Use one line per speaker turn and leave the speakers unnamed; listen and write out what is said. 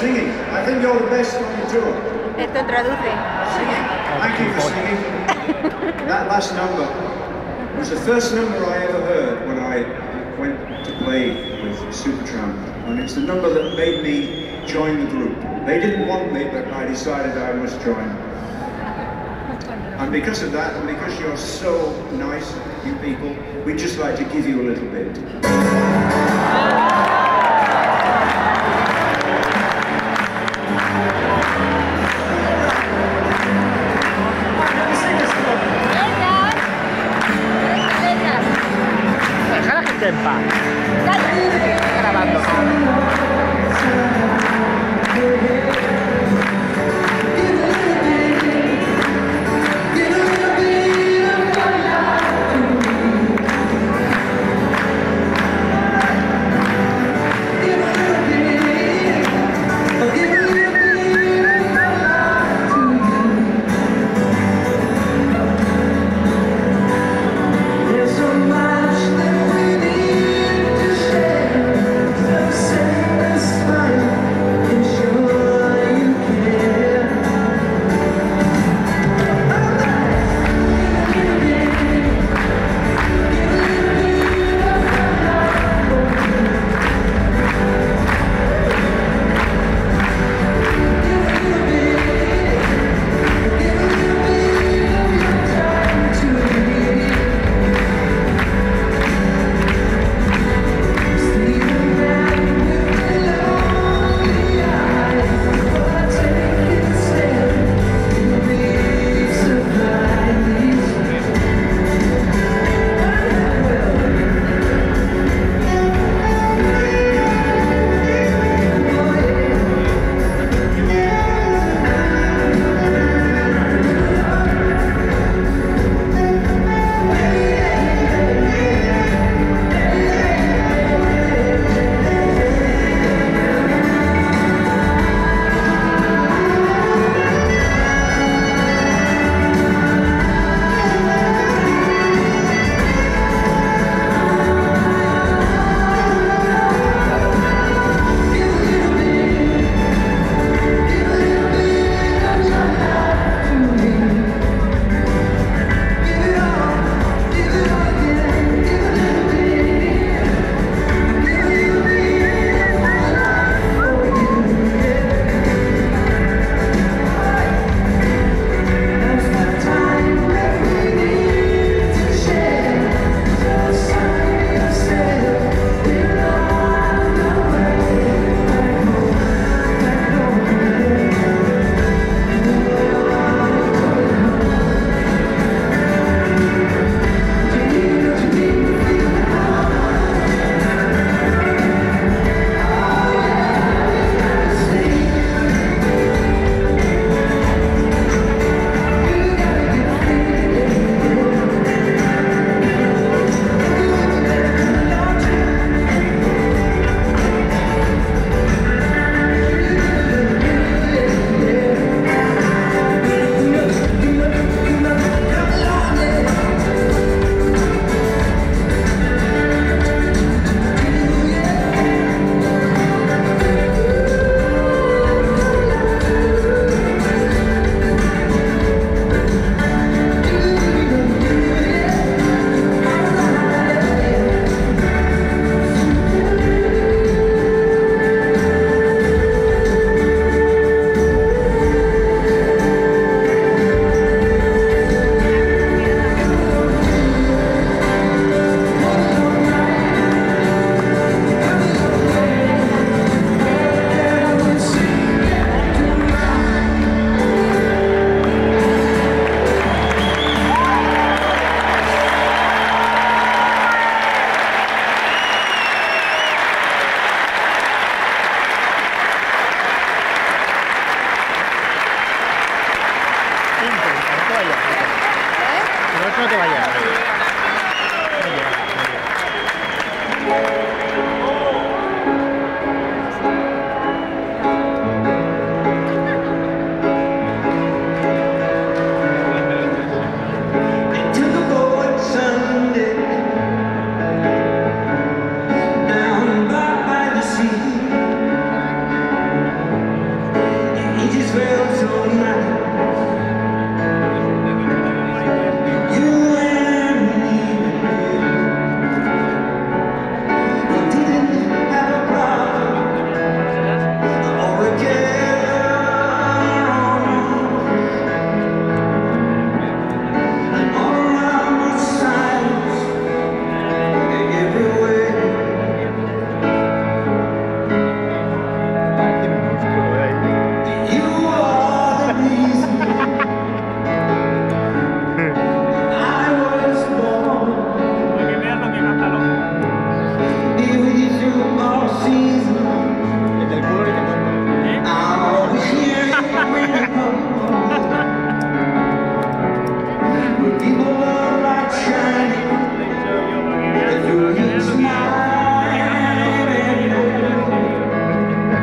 singing. I think you're the best on the tour.
Esto traduce.
Singing. Thank you for singing. That last number was the first number I ever heard when I went to play with Supertramp, and it's the number that made me join the group. They didn't want me, but I decided I must join. And because of that, and because you're so nice, you people, we'd just like to give you a little bit.
Deja a la gente en paz. Grabando. No te vayas.